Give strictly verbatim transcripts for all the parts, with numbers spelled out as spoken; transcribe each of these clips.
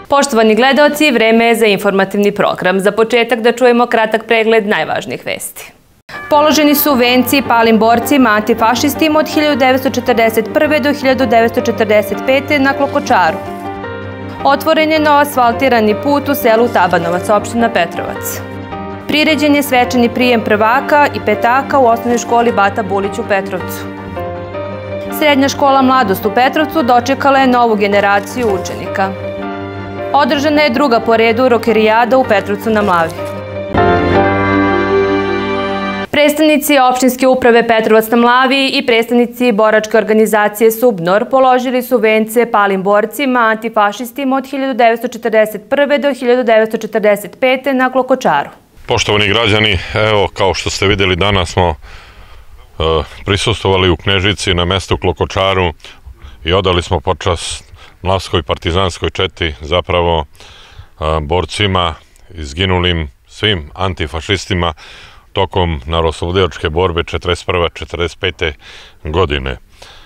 Poštovani gledaoci, vreme je za informativni program. Za početak da čujemo kratak pregled najvažnijih vesti. Položeni su venci palim borcima antifašistima od hiljadu devetsto četrdeset prve do hiljadu devetsto četrdeset pete na Klokočaru. Otvoren je novoasfaltirani put u selu Tabanovac, opština Petrovac. Priređen je svečani prijem prvaka i petaka u osnovnoj školi Bata Bulić u Petrovcu. Srednja škola Mladost u Petrovcu dočekala je novu generaciju učenika. Održana je druga po redu rokerijada u Petrovcu na Mlavi. Predstavnici opštinske uprave Petrovac na Mlavi i predstavnici boračke organizacije Subnor položili su vence palim borcima antifašistima od hiljadu devetsto četrdeset prve do hiljadu devetsto četrdeset pete na Klokočaru. Poštovani građani, evo kao što ste vidjeli, danas smo prisustvovali u Knežici na mestu Klokočaru i odali smo počast Mlavskoj partizanskoj četi, zapravo borcima, izginulim svim antifašistima tokom narodnooslobodilačke borbe četrdeset prve četrdeset pete godine.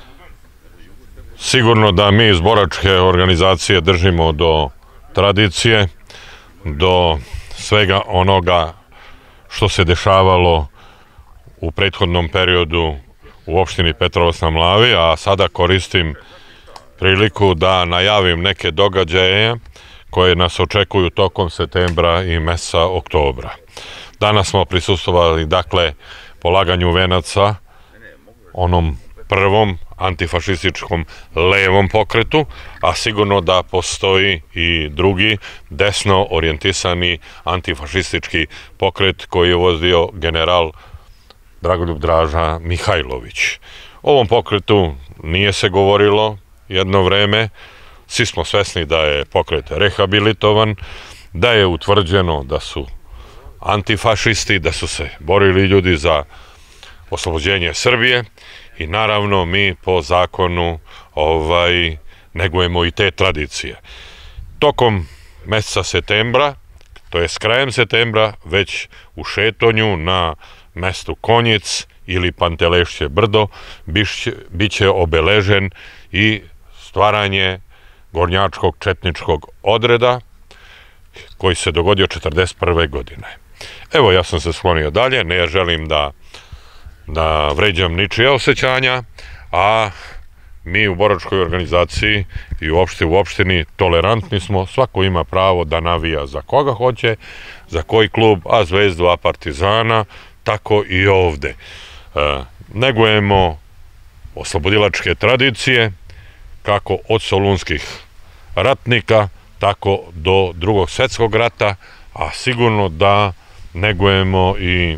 Sigurno da mi iz boračke organizacije držimo do tradicije, do svega onoga što se dešavalo u prethodnom periodu u opštini Petrovac na Mlavi, a sada koristim priliku da najavim neke događaje koje nas očekuju tokom septembra i meseca oktobra. Danas smo prisustvovali, dakle, polaganju venaca onom prvom antifašističkom levom pokretu, a sigurno da postoji i drugi desno orijentisani antifašistički pokret koji je vodio general Dragoljub Draža Mihajlović. O ovom pokretu nije se govorilo jedno vreme, svi smo svesni da je pokret rehabilitovan, da je utvrđeno da su antifašisti, da su se borili ljudi za oslobođenje Srbije i naravno mi po zakonu ovaj, negujemo i te tradicije. Tokom meseca septembra, to je s krajem septembra, već u šetonju na mestu Konjic ili Pantelešće brdo biće obeležen i stvaranje gornjačkog četničkog odreda koji se dogodio četrdeset prve godine. Evo, ja sam se sklonio dalje, ne želim da, da vređam ničija osjećanja, a mi u boračkoj organizaciji i uopšte u opštini tolerantni smo, svako ima pravo da navija za koga hoće, za koji klub, a Zvezdu, a Partizana, tako i ovde. E, negujemo oslobodilačke tradicije, kako od solunskih ratnika, tako do drugog svjetskog rata, a sigurno da negujemo i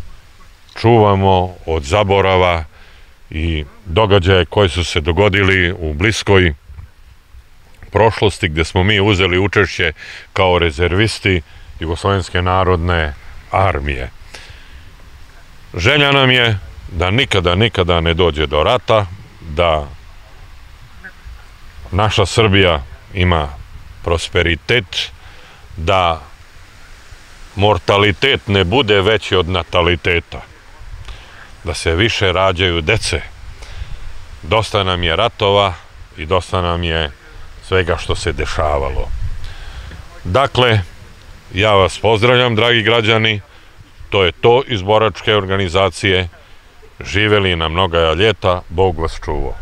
čuvamo od zaborava i događaje koji su se dogodili u bliskoj prošlosti, gdje smo mi uzeli učešće kao rezervisti Jugoslovenske narodne armije. Želja nam je da nikada, nikada ne dođe do rata, da naša Srbija ima prosperitet, da mortalitet ne bude veći od nataliteta, da se više rađaju dece. Dosta nam je ratova i dosta nam je svega što se dešavalo. Dakle, ja vas pozdravljam, dragi građani, to je to iz boračke organizacije. Živeli na mnoga ljeta, Bog vas čuvao.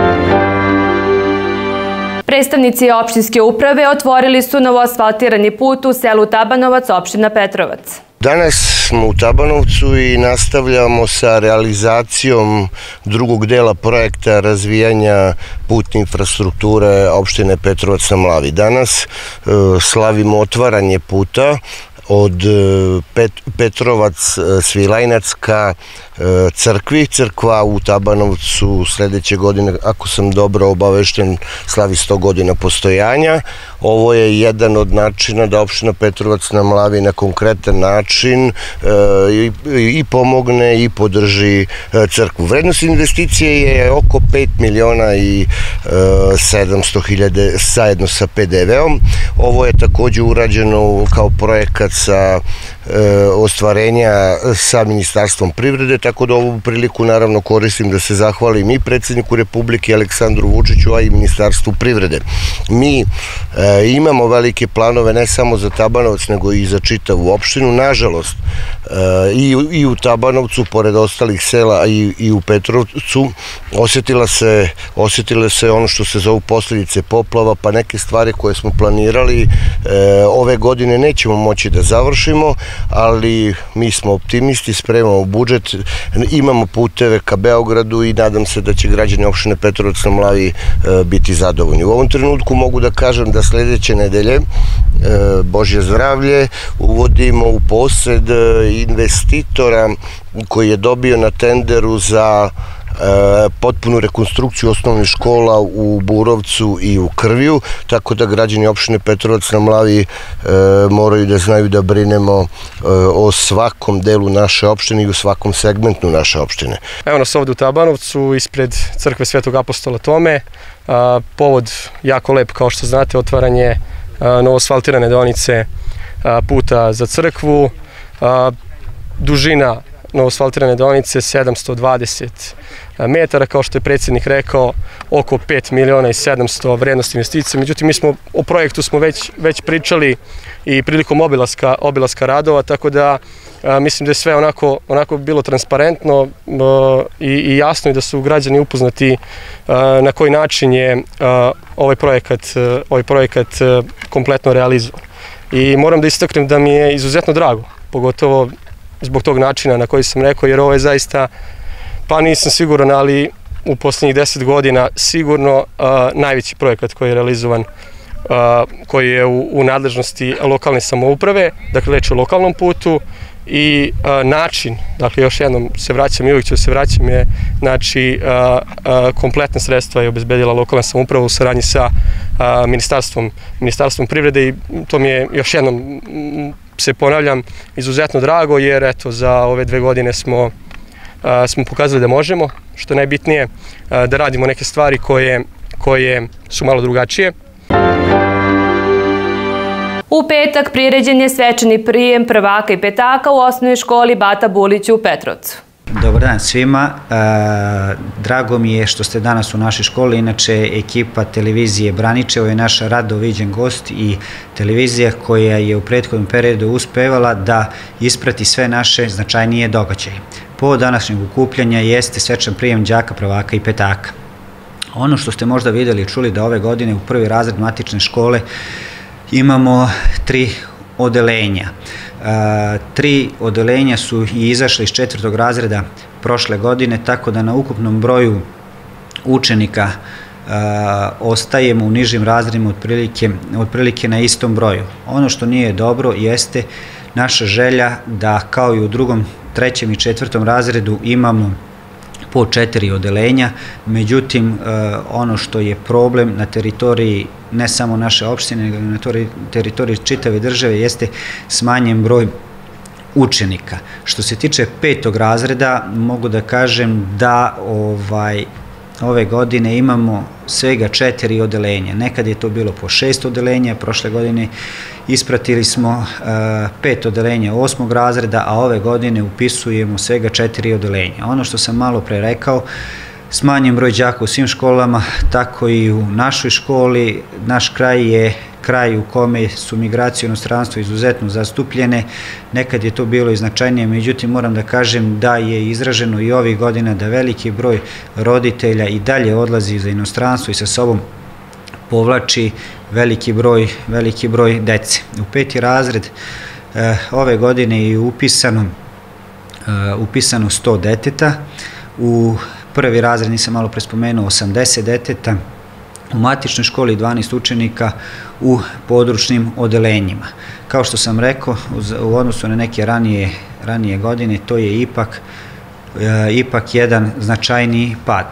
Predstavnici opštinske uprave otvorili su novoasfaltirani put u selu Tabanovac, opština Petrovac. Danas smo u Tabanovcu i nastavljamo sa realizacijom drugog dela projekta razvijanja putne infrastrukture opštine Petrovac na Mlavi. Danas slavimo otvaranje puta od Petrovac Svilajnac ka crkvi. Crkva u Tabanovcu sljedeće godine, ako sam dobro obavešten, slavi sto godina postojanja. Ovo je jedan od načina da opština Petrovac na Mlavi na konkretan način i pomogne i podrži crkvu. Vrednost investicije je oko pet miliona i sedamsto hiljada zajedno sa P D V-om. Ovo je također urađeno kao projekat sa ostvarenja sa Ministarstvom privrede, tako da ovu priliku naravno koristim da se zahvalim i predsjedniku Republike Aleksandru Vučiću, a i Ministarstvu privrede. Mi imamo velike planove ne samo za Tabanovac, nego i za čitavu opštinu. Nažalost, i u Tabanovcu, pored ostalih sela i u Petrovcu, osjetile se ono što se zovu posljedice poplava, pa neke stvari koje smo planirali ove godine nećemo moći da završimo, ali mi smo optimisti, spremamo budžet, imamo puteve ka Beogradu i nadam se da će građani opštine Petrovac na Mlavi biti zadovoljni. U ovom trenutku mogu da kažem da sledeće nedelje, Božje zdravlje, uvodimo u posed investitora koji je dobio na tenderu za potpunu rekonstrukciju osnovnih škola u Burovcu i u Krviju, tako da građani opštine Petrovac na Mlavi moraju da znaju da brinemo o svakom delu naše opštine i u svakom segmentu naše opštine. Evo nas ovde u Tabanovcu, ispred crkve Svetog apostola Tome. Povod jako lep, kao što znate, otvaranje novoasfaltirane deonice puta za crkvu. Dužina novoasfaltirane deonice sedamsto dvadeset metara, kao što je predsjednik rekao, oko pet miliona i sedamsto vrednosti investicije. Međutim, mi smo o projektu smo već pričali i prilikom obilaska radova, tako da mislim da je sve onako bilo transparentno i jasno je da su građani upoznati na koji način je ovaj projekat kompletno realizovan. I moram da istaknem da mi je izuzetno drago, pogotovo zbog tog načina na koji sam rekao, jer ovo je zaista, pa nisam siguran, ali u posljednjih deset godina sigurno najveći projekat koji je realizovan, koji je u nadležnosti lokalne samouprave, dakle reč o lokalnom putu i način, dakle još jednom se vraćam i uvijek ću se vraćam, je znači kompletne sredstva je obezbedila lokalna samouprava u saradnji sa Ministarstvom privrede i to mi je još jednom se ponavljam, izuzetno drago, jer eto, za ove dve godine smo pokazali da možemo, što je najbitnije, da radimo neke stvari koje su malo drugačije. U petak priređen je svečani prijem prvaka i petaka u osnovnoj školi Bata Bulić u Petrovcu. Dobar dan svima. Drago mi je što ste danas u našoj školi. Inače, ekipa televizije Braničevo je naš rado viđen gost i televizija koja je u prethodnom periodu uspevala da isprati sve naše značajnije događaje. Povod današnjeg okupljanja jeste svečan prijem đaka, prvaka i petaka. Ono što ste možda vidjeli i čuli da ove godine u prvi razred matične škole imamo tri odelenja. Tri odelenja su i izašle iz četvrtog razreda prošle godine, tako da na ukupnom broju učenika ostajemo u nižim razredima otprilike na istom broju. Ono što nije dobro jeste naša želja da kao i u drugom, trećem i četvrtom razredu imamo po četiri odelenja, međutim ono što je problem na teritoriji ne samo naše opštine, nego na teritoriji čitave države jeste smanjen broj učenika. Što se tiče petog razreda, mogu da kažem da ove godine imamo svega četiri odelenja. Nekad je to bilo po šest odelenja, prošle godine ispratili smo pet odelenja osmog razreda, a ove godine upisujemo svega četiri odelenja. Ono što sam malo pre rekao, smanjen broj đaka u svim školama, tako i u našoj školi. Naš kraj je kraj u kome su migracije u inostranstvo izuzetno zastupljene. Nekad je to bilo i značajnije, međutim moram da kažem da je izraženo i ovih godina da veliki broj roditelja i dalje odlazi za inostranstvo i sa sobom povlači veliki broj, veliki broj dece. U peti razred ove godine je upisano, upisano sto deteta, u prvi razred, nisam malo prespomenuo, osamdeset deteta, u matičnoj školi dvanaest učenika u područnim odelenjima. Kao što sam rekao, u odnosu na neke ranije godine, to je ipak jedan značajniji pad.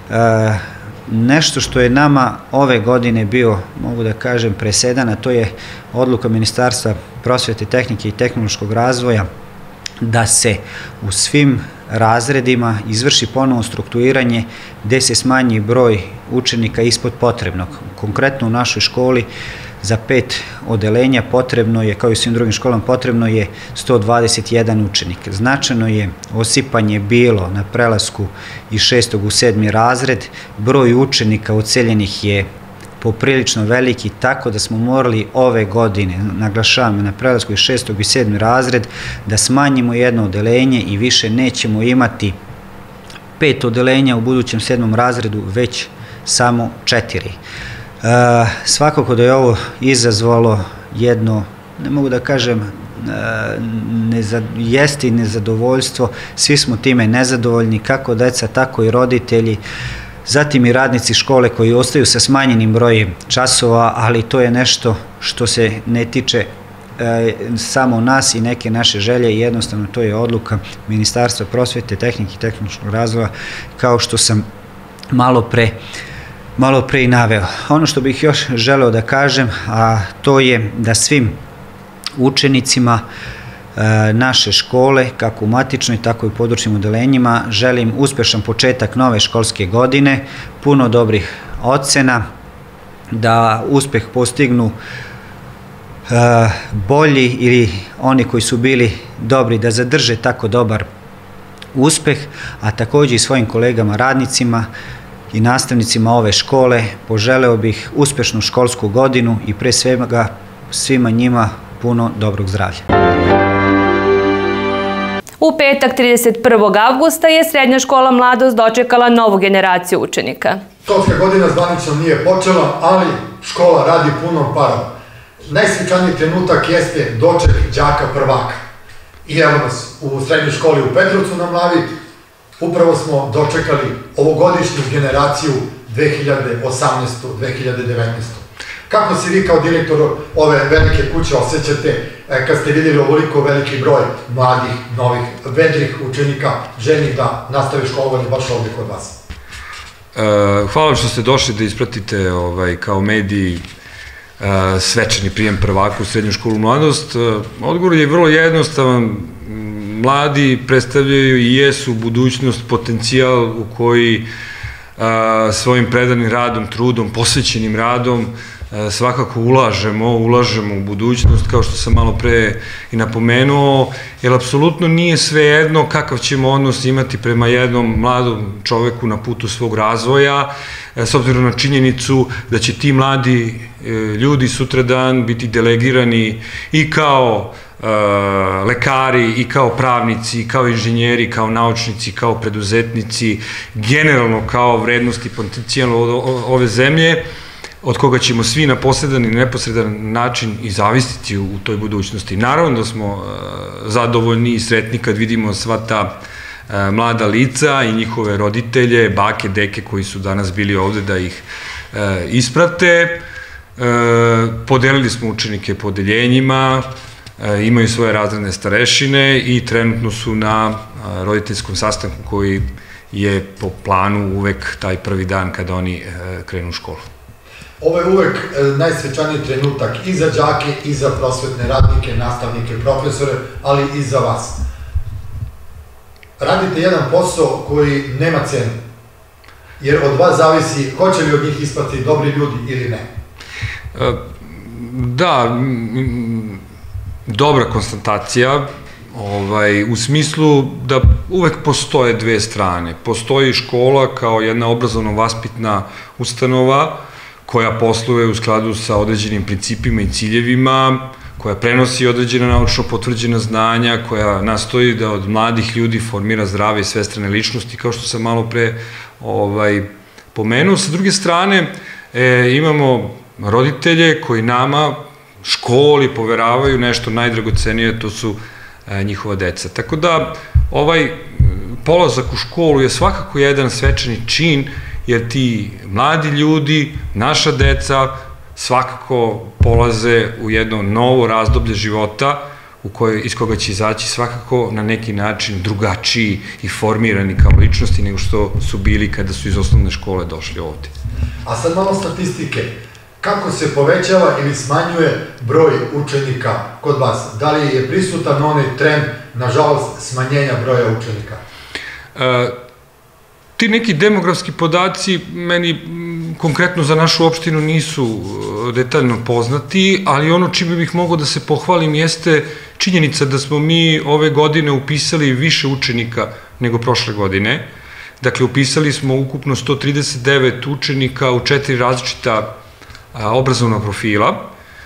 Nešto što je nama ove godine bio, mogu da kažem, presedan, a to je odluka Ministarstva prosvete, tehnike i tehnološkog razvoja da se u svim razredima izvrši ponovno strukturiranje gde se smanji broj učenika ispod potrebnog. Konkretno u našoj školi za pet odelenja potrebno je, kao i svim drugim školama, potrebno je sto dvadeset jedan učenik. Značajno je osipanje bilo na prelasku iz šestog u sedmi razred. Broj učenika uceljenih je poprilično veliki, tako da smo morali ove godine, naglašavam, na prelasku iz šestog i sedmi razred, da smanjimo jedno odelenje i više nećemo imati pet odelenja u budućem sedmom razredu, već samo četiri. E, svakako da je ovo izazvalo jedno, ne mogu da kažem, e, neza, jeste i nezadovoljstvo, svi smo time nezadovoljni, kako deca, tako i roditelji, zatim i radnici škole koji ostaju sa smanjenim brojem časova, ali to je nešto što se ne tiče e, samo nas i neke naše želje, i jednostavno to je odluka Ministarstva prosvete, tehnike i tehničkog razvoja, kao što sam malo pre malo pre i naveo. Ono što bih još želeo da kažem, a to je da svim učenicima e, naše škole, kako u matičnoj, tako i u područnim odelenjima, želim uspešan početak nove školske godine, puno dobrih ocena, da uspeh postignu e, bolji ili oni koji su bili dobri, da zadrže tako dobar uspeh, a takođe i svojim kolegama radnicima i nastavnicima ove škole poželeo bih uspešnu školsku godinu i pre svega svima njima puno dobrog zdravlja. U petak trideset prvog avgusta je Srednja škola Mladost dočekala novu generaciju učenika. Školska godina zvanično nije počela, ali škola radi punom parom. Najsvečaniji trenutak jeste doček đaka prvaka. I evo nas u srednjoj školi u Petrovcu na Mlavi, upravo smo dočekali ovogodišnju generaciju dve hiljade osamnaeste dve hiljade devetnaeste. Kako se vi kao direktor ove velike kuće osjećate kad ste vidjeli ovoliko veliki broj mladih, novih, vedrih učenika, željnih da nastave školovanje baš ovdje kod vas? Hvala vam što ste došli da ispratite kao mediji svečani prijem prvaka u Srednju školu Mladost. Odgovor je vrlo jednostavan. Mladi predstavljaju i jesu budućnost, potencijal u koji svojim predanim radom, trudom, posvećenim radom svakako ulažemo, ulažemo u budućnost, kao što sam malo pre i napomenuo, jer apsolutno nije sve jedno kakav ćemo odnos imati prema jednom mladom čoveku na putu svog razvoja, s obzirom na činjenicu da će ti mladi ljudi sutradan biti delegirani i kao lekari, i kao pravnici, i kao inženjeri, kao naučnici, kao preduzetnici, generalno kao vrednosti potencijalno ove zemlje, od koga ćemo svi na posredan i neposredan način i zavisiti u toj budućnosti. Naravno da smo zadovoljni i sretni kad vidimo sva ta mlada lica i njihove roditelje, bake, deke koji su danas bili ovde da ih isprate. Podelili smo učenike po odeljenjima, imaju svoje razredne starešine i trenutno su na roditeljskom sastanku koji je po planu uvek taj prvi dan kada oni krenu u školu. Ovo je uvek najsvečaniji trenutak i za đake, i za prosvetne radnike, nastavnike, profesore, ali i za vas. Radite jedan posao koji nema cenu, jer od vas zavisi hoće li od njih ispati dobri ljudi ili ne. Da, dobra konstatacija, u smislu da uvek postoje dve strane. Postoji škola kao jedna obrazovno-vaspitna ustanova koja posluje u skladu sa određenim principima i ciljevima, koja prenosi određena naučno potvrđena znanja, koja nastoji da od mladih ljudi formira zdrave i svestrane ličnosti, kao što sam malo pre pomenuo. Sa druge strane, imamo roditelje koji nama, školi, poveravaju nešto najdragocenije, to su njihova deca. Tako da, ovaj polazak u školu je svakako jedan svečani čin, jer ti mladi ljudi, naša deca, svakako polaze u jedno novo razdoblje života iz koga će izaći svakako na neki način drugačiji i formirani kao ličnosti nego što su bili kada su iz osnovne škole došli ovde. A sad malo statistike. Kako se povećava ili smanjuje broj učenika kod vas? Da li je prisutan onaj trend, nažalost, smanjenja broja učenika? Ti neki demografski podaci meni konkretno za našu opštinu nisu detaljno poznati, ali ono čime bih mogao da se pohvalim jeste činjenica da smo mi ove godine upisali više učenika nego prošle godine. Dakle, upisali smo ukupno sto trideset devet učenika u četiri različita obrazovna profila.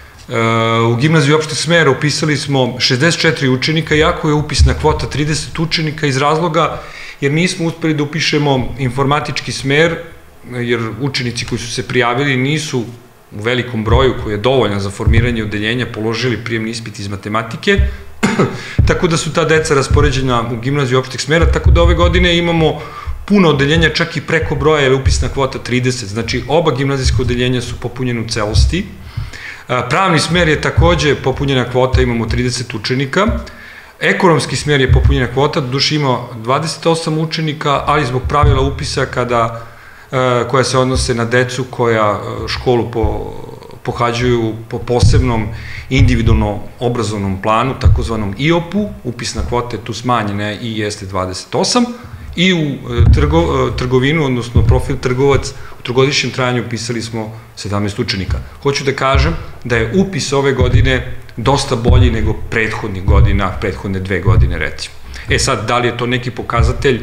U gimnaziju opšteg smera upisali smo šezdeset četiri učenika, iako je upisna kvota trideset učenika, iz razloga jer nismo uspeli da upišemo informatički smer, jer učenici koji su se prijavili nisu u velikom broju, koji je dovoljan za formiranje odeljenja, položili prijemni ispit iz matematike, tako da su ta deca raspoređena u gimnaziju opšteg smera, tako da ove godine imamo puno odeljenja, čak i preko broja, jer je upisna kvota trideset, znači oba gimnazijska odeljenja su popunjene u celosti. Pravni smer je takođe popunjena kvota, imamo trideset učenika. Ekonomski smer je popunjena kvota, doduše ima dvadeset osam učenika, ali zbog pravila upisa koja se odnose na decu koja školu pohađuju po posebnom individualno obrazovnom planu, takozvanom I O P-u, upisna kvota je tu smanjena i jeste dvadeset osam, i u trgovinu, odnosno profil trgovac, u trogodišnjem trajanju upisali smo sedamnaest učenika. Hoću da kažem da je upis ove godine dosta bolji nego prethodnih godina, prethodne dve godine recimo. E sad, da li je to neki pokazatelj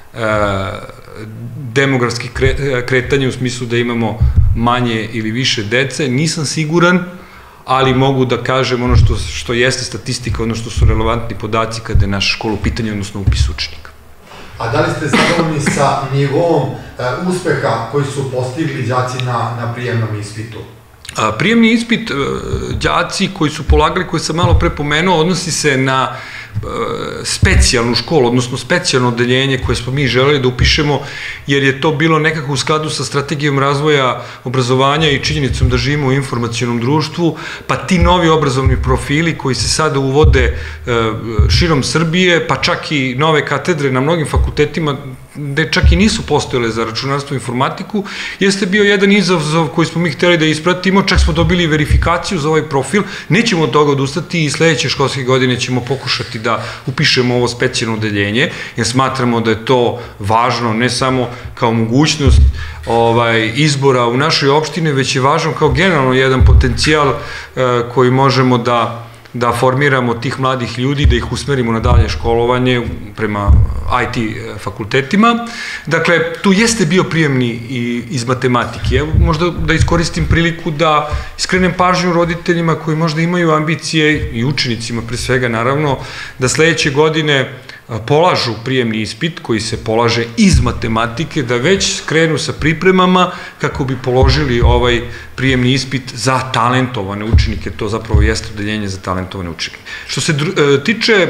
demografskih kretanja u smislu da imamo manje ili više dece, nisam siguran, ali mogu da kažem ono što jeste statistika, ono što su relevantni podaci kada je naša škola u pitanju, odnosno upis učenika. A da li ste zadovoljni sa nivoom uspeha koji su postigli đaci na prijemnom ispitu? Prijemni ispit đaci koji su polagali, koje sam malo pre pomenuo, odnosi se na specijalnu školu, odnosno specijalno odeljenje koje smo mi želeli da upišemo, jer je to bilo nekako u skladu sa strategijom razvoja obrazovanja i činjenicom da živimo u informacionom društvu, pa ti novi obrazovni profili koji se sada uvode širom Srbije, pa čak i nove katedre na mnogim fakultetima, gde čak i nisu postojale za računarstvo i informatiku, jeste bio jedan izazov koji smo mi hteli da ispratimo, čak smo dobili verifikaciju za ovaj profil, nećemo od toga odustati i sledeće školske godine ćemo pokušati da upišemo ovo specijalno odeljenje, jer smatramo da je to važno ne samo kao mogućnost izbora u našoj opštini, već je važno kao generalno jedan potencijal koji možemo da da formiramo tih mladih ljudi, da ih usmerimo na dalje školovanje prema I T fakultetima. Dakle, tu jeste bio prijemni iz matematike. Evo, možda da iskoristim priliku da iskrenem pažnju roditeljima koji možda imaju ambicije, i učenicima pre svega naravno, da sledeće godine polažu prijemni ispit koji se polaže iz matematike, da već krenu sa pripremama kako bi položili ovaj prijemni ispit za talentovane učenike, to zapravo jeste odeljenje za talentovane učenike. Što se tiče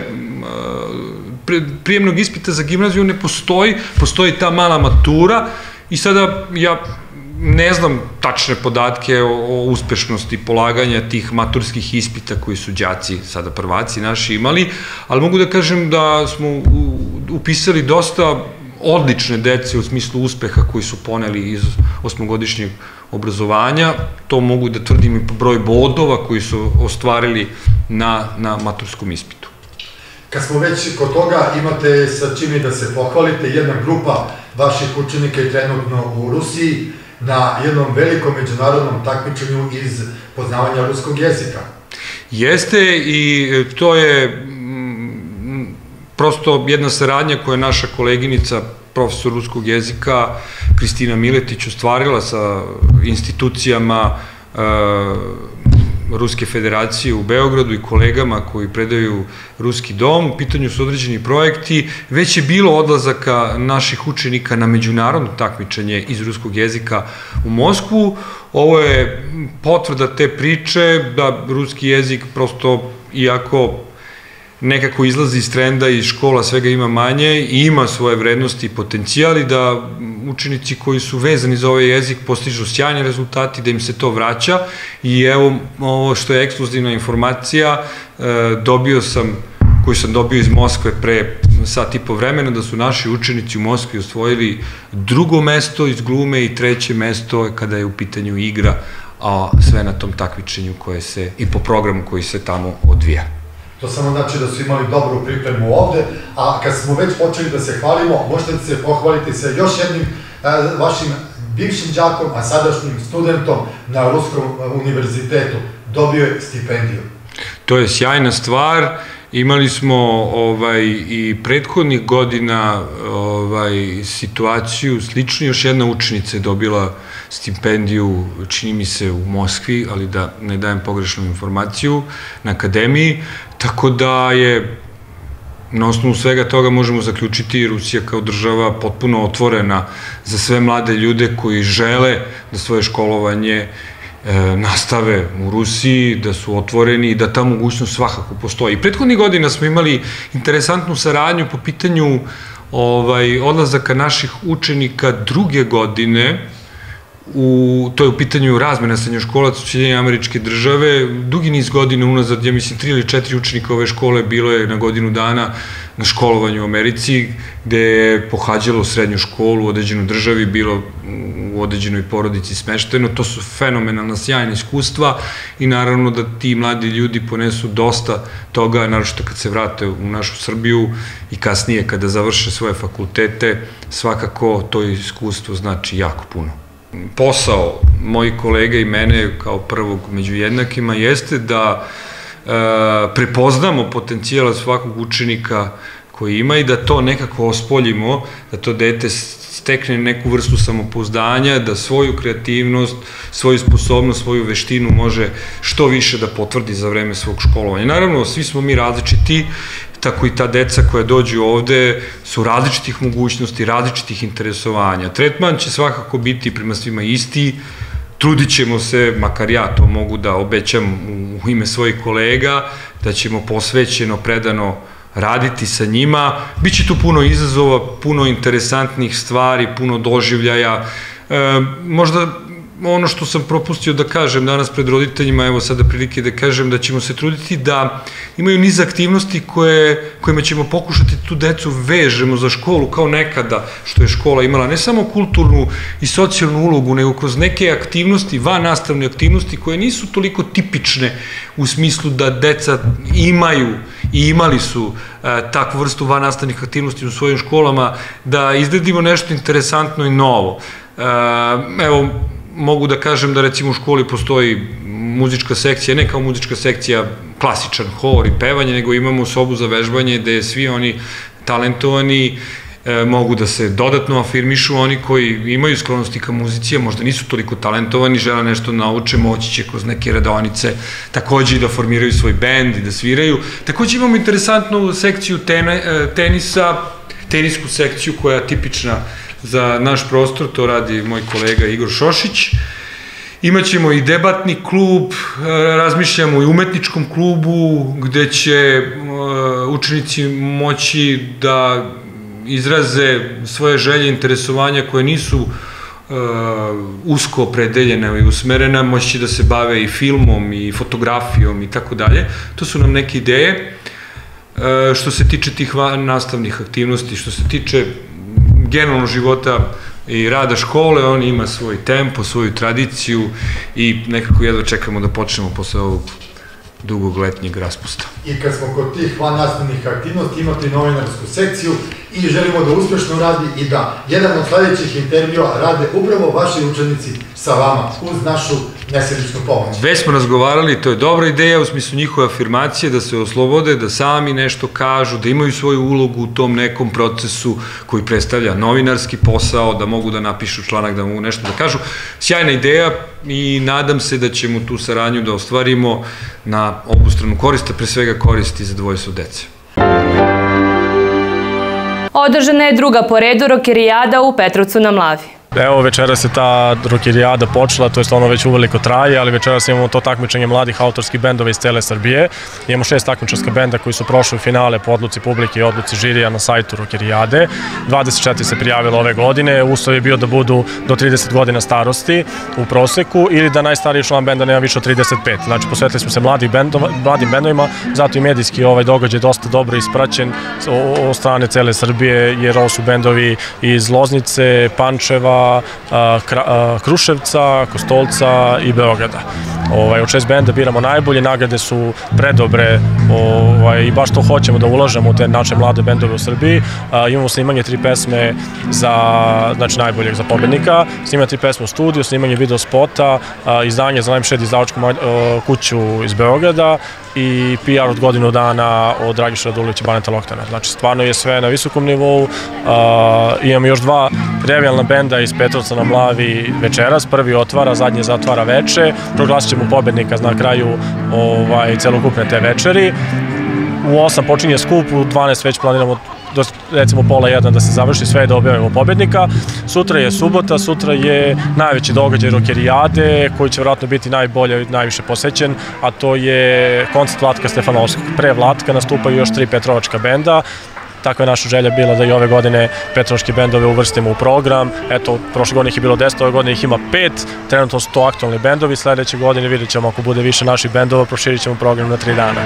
prijemnog ispita za gimnaziju, ne postoji, postoji ta mala matura i sada ja ne znam tačne podatke o uspešnosti polaganja tih maturskih ispita koji su đaci, sada prvaci naši, imali, ali mogu da kažem da smo upisali dosta odlične dece u smislu uspeha koji su poneli iz osmogodišnjeg obrazovanja. To mogu da tvrdim i po broj bodova koji su ostvarili na maturskom ispitu. Kad smo već kod toga, imate sa čime da se pohvalite, jedna grupa vaših učenika je trenutno u Rusiji na jednom velikom međunarodnom takmičenju iz poznavanja ruskog jezika. Jeste, i to je prosto jedna saradnja koja je naša koleginica, profesor ruskog jezika, Kristina Miletić, ostvarila sa institucijama Ruske federacije u Beogradu i kolegama koji predaju Ruski dom. U pitanju su određeni projekti. Već je bilo odlazaka naših učenika na međunarodno takmičenje iz ruskog jezika u Moskvu. Ovo je potvrda te priče da ruski jezik prosto, iako nekako izlazi iz trenda i škola svega ima manje i ima svoje vrednosti i potencijali, da učenici koji su vezani za ovaj jezik postižu sjajne rezultati, da im se to vraća. I evo, ovo što je ekskluzivna informacija, dobio sam, koju sam dobio iz Moskve pre sat i po vremena, da su naši učenici u Moskvi osvojili drugo mesto iz glume i treće mesto kada je u pitanju igra, a sve na tom takmičenju koje se, i po programu koji se tamo odvija. To samo znači da su imali dobru pripremu ovde, a kad smo već počeli da se hvalimo, možete da se pohvaliti sa još jednim vašim bivšim đakom, a sadašnjim studentom na Ruskom univerzitetu. Dobio je stipendiju. To je sjajna stvar. Imali smo ovaj, i prethodnih godina ovaj, situaciju sličnu. Još jedna učenica je dobila stipendiju, čini mi se u Moskvi, ali da ne dajem pogrešnu informaciju, na akademiji. Tako da je na osnovu svega toga možemo zaključiti Rusija kao država potpuno otvorena za sve mlade ljude koji žele da svoje školovanje nastave u Rusiji, da su otvoreni i da ta mogućnost svakako postoji. I prethodnih godina smo imali interesantnu saradnju po pitanju odlazaka naših učenika druge godine, to je u pitanju razmena srednjoškolaca u Sjedinjene Američke Države. Dugi niz godina unazad, ja mislim, tri ili četiri učenika ove škole bilo je na godinu dana na školovanju u Americi, gde je pohađalo srednju školu u određenoj državi, bilo u određenoj porodici smešteno. To su fenomenalna, sjajna iskustva i naravno da ti mladi ljudi ponesu dosta toga, naročito kad se vrate u našu Srbiju i kasnije kada završe svoje fakultete, svakako to iskustvo znači jako puno. Posao mojih kolega i mene kao prvog među jednakima jeste da prepoznamo potencijala svakog učenika koji ima i da to nekako ospoljimo, da to dete stekne neku vrstu samopouzdanja, da svoju kreativnost, svoju sposobnost, svoju veštinu može što više da potvrdi za vreme svog školovanja. Naravno, svi smo mi različiti, tako i ta deca koja dođu ovde su različitih mogućnosti, različitih interesovanja. Tretman će svakako biti prema svima isti, trudit ćemo se, makar ja to mogu da obećam u ime svojih kolega, da ćemo posvećeno, predano raditi sa njima. Biće tu puno izazova, puno interesantnih stvari, puno doživljaja. Možda ono što sam propustio da kažem danas pred roditeljima, evo sada prilike da kažem da ćemo se truditi da imaju niz aktivnosti kojima ćemo pokušati tu decu vežemo za školu kao nekada što je škola imala, ne samo kulturnu i socijalnu ulogu, nego kroz neke aktivnosti, vannastavne aktivnosti koje nisu toliko tipične u smislu da deca imaju i imali su takvu vrstu vannastavnih aktivnosti u svojim školama, da izgledimo nešto interesantno i novo. Evo, mogu da kažem da recimo u školi postoji muzička sekcija, ne kao muzička sekcija klasičan hor i pevanje, nego imamo sobu za vežbanje gde svi oni talentovani mogu da se dodatno afirmišu, oni koji imaju sklonosti ka muzici, a možda nisu toliko talentovani, žele nešto nauče, moći će kroz neke radionice takođe i da formiraju svoj bend i da sviraju. Takođe imamo interesantnu sekciju tenisa, tenisku sekciju koja je tipična za naš prostor, to radi moj kolega Igor Šošić. Imaćemo i debatni klub, razmišljamo i o umetničkom klubu, gde će učenici moći da izraze svoje želje i interesovanja koje nisu usko opredeljene i usmerene, moći će da se bave i filmom i fotografijom i tako dalje. To su nam neke ideje. Što se tiče tih nastavnih aktivnosti, što se tiče generalno života i rada škole, on ima svoj tempo, svoju tradiciju i nekako jedva čekamo da počnemo posle ovog dugog letnjeg raspusta. I kad smo kod tih vannastavnih aktivnosti, imate novinarsku sekciju i želimo da uspešno radi i da jedan od sledećih intervjua rade upravo vaši učenici sa vama uz našu nesebičnu pomoć. Već smo razgovarali, to je dobra ideja u smislu njihove afirmacije, da se oslobode, da sami nešto kažu, da imaju svoju ulogu u tom nekom procesu koji predstavlja novinarski posao, da mogu da napišu članak, da mogu nešto da kažu. Sjajna ideja i nadam se da ćemo tu saradnju da ostvarimo na obostranu korist, a pre svega koristi za dvojestvo dece. Održana je druga po redu rokerijada u Petrovcu na Mlavi. Evo, večeras je ta rokerijada počela, to je ono već uveliko traje, ali večeras imamo to takmičenje mladih autorskih bendova iz cele Srbije. Imamo šest takmičarska benda koji su prošli u finale po odluci publike i odluci žirija na sajtu rokerijade. dvadeset četiri se prijavilo ove godine, uslov je bio da budu do trideset godina starosti u proseku ili da najstariji član benda nema više od trideset pet. Znači, posvetili smo se mladim bendovima, zato i medijski ovaj događaj dosta dobro ispraćen od strane cele Srbije, jer ovo su bendovi iz Loznice, Pančeva, Kruševca, Kostolca i Beograda. od šest benda biramo najbolje, nagrade su predobre i baš to hoćemo da ulažemo u te naše mlade bendove u Srbiji. Imamo snimanje tri pesme za najboljeg za pobednika, snimanje tri pesme u studiju, snimanje video spota, izdanje za najviše izdavačku kuću iz Beograda i P R od godinu dana od Dragiša Radulovića i Baneta Loktana. Znači, stvarno je sve na visokom nivou. Imamo još dva revijalna benda iz Petrovca na Mlavi večeras. Prvi otvara, zadnji zatvara veče. Proglasit ćemo pobednika na kraju celokupne te večeri. U osam počinje skup, u dvanaest već planiramo do recimo pola jedan da se završi sve i da objavimo pobednika. Sutra je subota, sutra je najveći događaj Rokerijade koji će vjerojatno biti najbolje i najviše posećen, a to je koncert Vlatka Stefanovskog. Pre Vlatka nastupaju još tri petrovačka benda. Takva je naša želja bila da i ove godine petrovačke bendove uvrstimo u program. Eto, prošle godine ih je bilo deset, ove godine ih ima pet. Trenutno su to aktualni bendovi. Sledeće godine vidjet ćemo ako bude više naših bendova, proširit ćemo program na tri dana.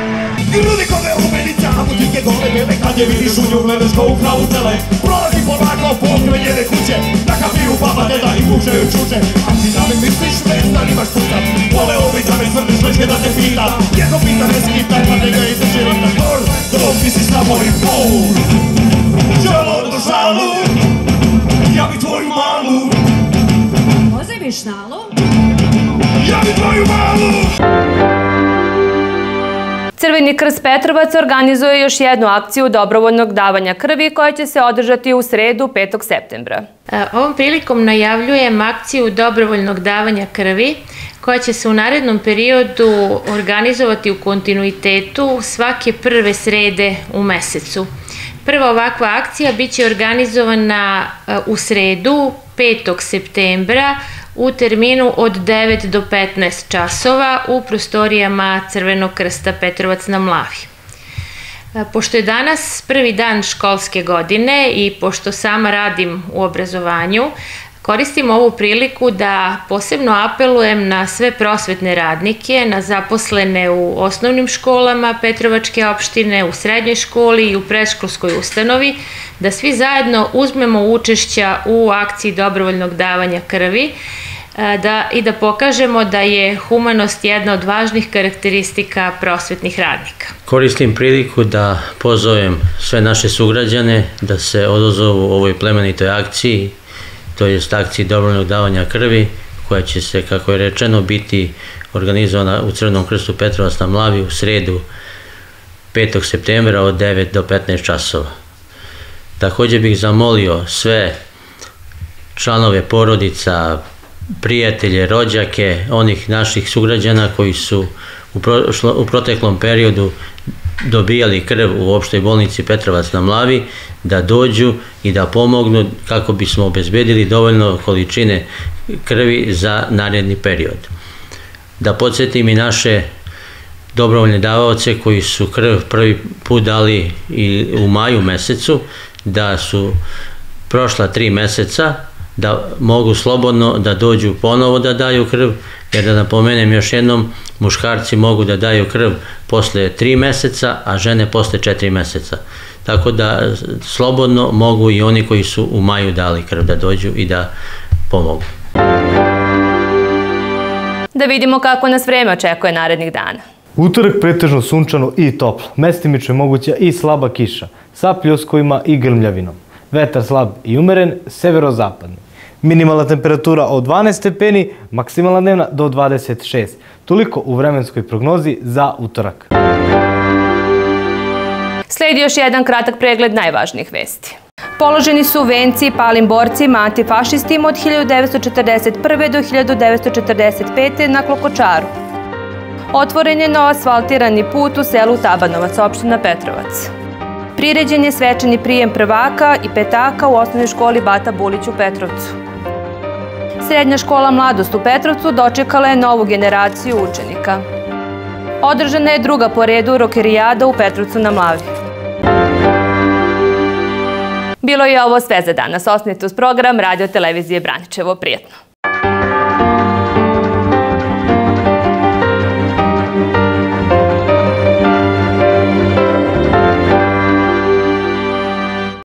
Dole bebe kad je vidiš u nju gledaš ko u kravu tele. Prolazi polako pokre njene kuće, na kafiju baba deda i pušaju čuče. A ti da me misliš vestan imaš putat, vole ovi da me tvrdeš već kada te pita. Jedno pita ne skita pa ne ga izdrži na gor, dok ti si samo i pol. Čelo do žalu, ja bi tvoju malu. Pozajmiš nalu? Ja bi tvoju malu. Crveni krst Petrovac organizuje još jednu akciju dobrovoljnog davanja krvi koja će se održati u sredu petog septembra. Ovom prilikom najavljujem akciju dobrovoljnog davanja krvi koja će se u narednom periodu organizovati u kontinuitetu svake prve srede u mesecu. Prva ovakva akcija biće organizovana u sredu petog septembra u terminu od devet do petnaest časova u prostorijama Crvenog krsta Petrovac na Mlavi. Pošto je danas prvi dan školske godine i pošto sama radim u obrazovanju, koristim ovu priliku da posebno apelujem na sve prosvetne radnike, na zaposlene u osnovnim školama Petrovačke opštine, u srednjoj školi i u predškolskoj ustanovi, da svi zajedno uzmemo učešća u akciji dobrovoljnog davanja krvi i da pokažemo da je humanost jedna od važnih karakteristika prosvetnih radnika. Koristim priliku da pozovem sve naše sugrađane da se odazovu ovoj plemenitoj akciji, to je akciji dobrovoljnog davanja krvi, koja će se, kako je rečeno, biti organizovana u Crvenom krstu Petrovac na Mlavi u sredu petog septembra od devet do petnaest časova. Također bih zamolio sve članove porodica, prijatelje, rođake, onih naših sugrađana koji su u proteklom periodu dobijali krv u opštoj bolnici Petrovac na Mlavi, da dođu i da pomognu kako bismo obezbedili dovoljno količine krvi za naredni period. Da podsjetim i naše dobrovoljne davaoce koji su krv prvi put dali i u maju mesecu, da su prošla tri meseca, da mogu slobodno da dođu ponovo da daju krv, jer da napomenem još jednom, muškarci mogu da daju krv posle tri meseca, a žene posle četiri meseca. Tako da slobodno mogu i oni koji su u maju dali krv da dođu i da pomogu. Da vidimo kako nas vreme očekuje narednih dana. Utorak pretežno sunčano i toplo. Mestimično je moguća i slaba kiša, sa pljuskovima i grmljavinom. Vetar slab i umeren, severozapadni. Minimalna temperatura od dvanaest stepeni, maksimalna dnevna do dvadeset šest. Toliko u vremenskoj prognozi za utorak. Slijedi još jedan kratak pregled najvažnijih vesti. Položeni su venci palim borcima antifašistima od hiljadu devetsto četrdeset prve do hiljadu devetsto četrdeset pete na Klokočaru. Otvoren je novoasfaltirani put u selu Tabanovac, opština Petrovac. Priređen je svečani prijem prvaka i petaka u osnovnoj školi Bata Bulić u Petrovcu. Srednja škola Mladost u Petrovcu dočekala je novu generaciju učenika. Održana je druga po redu Rokerijada u Petrovcu na Mlavi. Bilo je ovo sve za danas. Ostanite uz program Radio Televizije Braničevo. Prijetno!